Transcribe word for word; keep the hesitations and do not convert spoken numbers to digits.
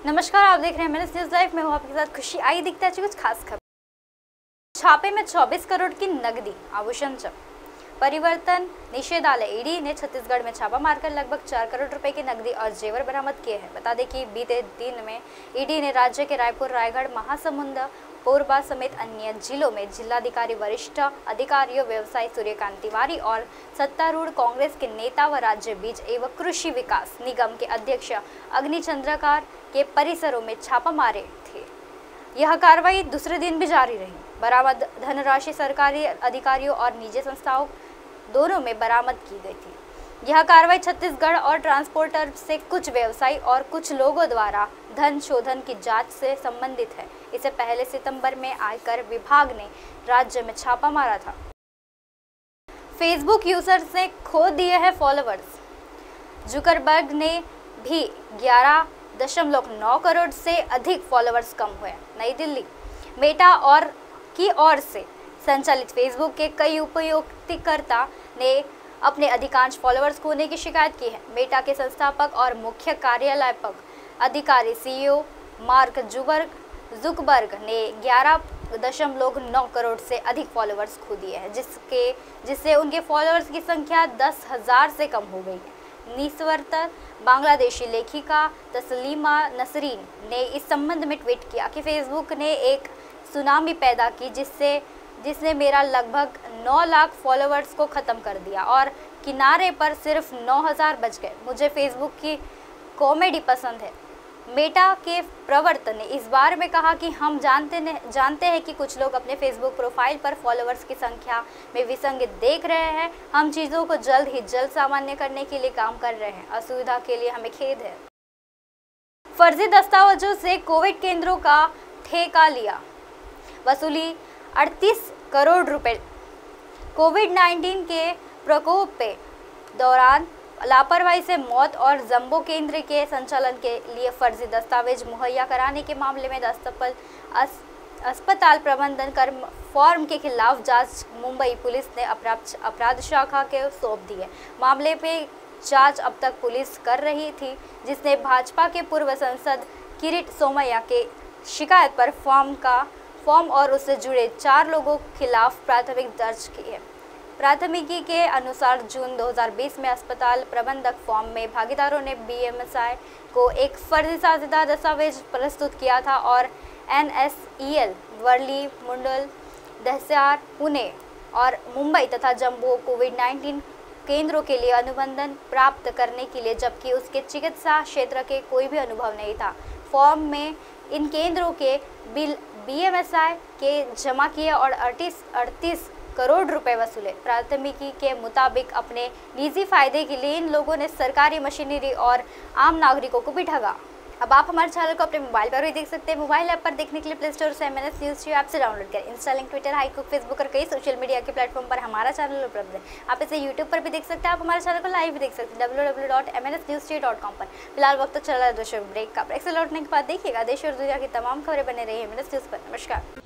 नमस्कार, आप देख रहे हैं मेरे न्यूज़ लाइव में हूं आपके साथ खुशी। आई दिखता है कुछ खास खबर। छापे में चौबीस करोड़ की नकदी आभूषण जब्त। परिवर्तन निषेधालय ईडी ने छत्तीसगढ़ में छापा मारकर लगभग चार करोड़ रुपए की नकदी और जेवर बरामद किए हैं। बता दें कि बीते दिन में ईडी ने राज्य के रायपुर, रायगढ़, महासमुंद, कोरबा समेत अन्य जिलों में जिलाधिकारी, वरिष्ठ अधिकारियों, व्यवसायी सूर्यकांत तिवारी और सत्तारूढ़ कांग्रेस के नेता व राज्य बीज एवं कृषि विकास निगम के अध्यक्ष अग्नि चंद्रकार के परिसरों में छापा मारे थे। यह कार्रवाई दूसरे दिन भी जारी रही। बरामद धनराशि सरकारी अधिकारियों और निजी संस्थाओं दोनों में बरामद की गई थी। यह कार्रवाई छत्तीसगढ़ और ट्रांसपोर्टर से कुछ व्यवसायी और कुछ लोगों द्वारा धन शोधन की जांच से संबंधित है। इससे पहले सितंबर में आयकर विभाग ने राज्य में छापा मारा था। फेसबुक यूजर्स ने खो दिए हैं फॉलोअर्स। जुकरबर्ग ने भी ग्यारह दशमलव नौ करोड़ से अधिक फॉलोअर्स कम हुए। नई दिल्ली मेटा और की ओर से संचालित फेसबुक के कई उपयोगकर्ता ने अपने अधिकांश फॉलोअर्स खोने की शिकायत की है। मेटा के संस्थापक और मुख्य कार्यालयपक अधिकारी सीईओ मार्क जुकरबर्ग ने ग्यारह दशमलव नौ करोड़ से अधिक फॉलोअर्स खो दिए हैं, जिसके जिससे उनके फॉलोअर्स की संख्या दस हजार से कम हो गई है। निस्वार्थ बांग्लादेशी लेखिका तस्लीमा नसरीन ने इस संबंध में ट्वीट किया कि फेसबुक ने एक सुनामी पैदा की जिससे जिसने मेरा लगभग नौ लाख फॉलोअर्स को ख़त्म कर दिया और किनारे पर सिर्फ नौ हज़ार बच गए। मुझे फेसबुक की कॉमेडी पसंद है। मेटा के प्रवक्ता ने इस बारे में कहा कि हम जानते ने जानते हैं कि कुछ लोग अपने फेसबुक प्रोफाइल पर फॉलोअर्स की संख्या में विसंगति देख रहे हैं। हम चीज़ों को जल्द ही जल्द सामान्य करने के लिए काम कर रहे हैं। असुविधा के लिए हमें खेद है। फर्जी दस्तावेजों से कोविड केंद्रों का ठेका लिया, वसूली अड़तीस करोड़ रुपए। कोविड नाइन्टीन के प्रकोप के दौरान लापरवाही से मौत और जंबो केंद्र के संचालन के लिए फर्जी दस्तावेज मुहैया कराने के मामले में अस्पताल प्रबंधन कर फॉर्म के खिलाफ जांच मुंबई पुलिस ने अपराध अपराध शाखा के सौंप दी है। मामले में जांच अब तक पुलिस कर रही थी, जिसने भाजपा के पूर्व सांसद किरीट सोमैया के शिकायत पर फॉर्म का फॉर्म और उससे जुड़े चार लोगों के खिलाफ प्राथमिक दर्ज की है। प्राथमिकी के अनुसार जून दो हज़ार बीस में अस्पताल प्रबंधक फॉर्म में भागीदारों ने बीएमएसआई को एक फर्जी साझेदार दस्तावेज प्रस्तुत किया था और एनएसईएल, वर्ली, मुंडल, दहसार, पुणे और मुंबई तथा जम्बो कोविड नाइन्टीन केंद्रों के लिए अनुबंधन प्राप्त करने के लिए, जबकि उसके चिकित्सा क्षेत्र के कोई भी अनुभव नहीं था। फॉर्म में इन केंद्रों के बिल बीएमएसआई के जमा किए और अड़तीस अड़तीस करोड़ रुपए वसूले। प्राथमिकी के मुताबिक अपने निजी फायदे के लिए इन लोगों ने सरकारी मशीनरी और आम नागरिकों को भी ठगा। अब आप हमारे चैनल को अपने मोबाइल पर भी देख सकते हैं। मोबाइल ऐप पर देखने के लिए प्ले स्टोर से एमएनएस न्यूज़ ऐप से डाउनलोड करें। इंस्टा, लिंक, ट्विटर, हाईकुक, फेसबुक और कई सोशल मीडिया के प्लेटफॉर्म पर हमारा चैनल उपलब्ध है। आप इसे यूट्यूब पर भी देख सकते हैं। आप हमारे चैनल को लाइव भी देख सकते हैं W W W dot M N S news dot com पर। फिलहाल वक्त तो चल रहा है दो ब्रेक का। ब्रेक से लौटने के बाद देखिएगा देश और दुनिया की तमाम खबरें बने रही है एमएनएस न्यूज़ पर। नमस्कार।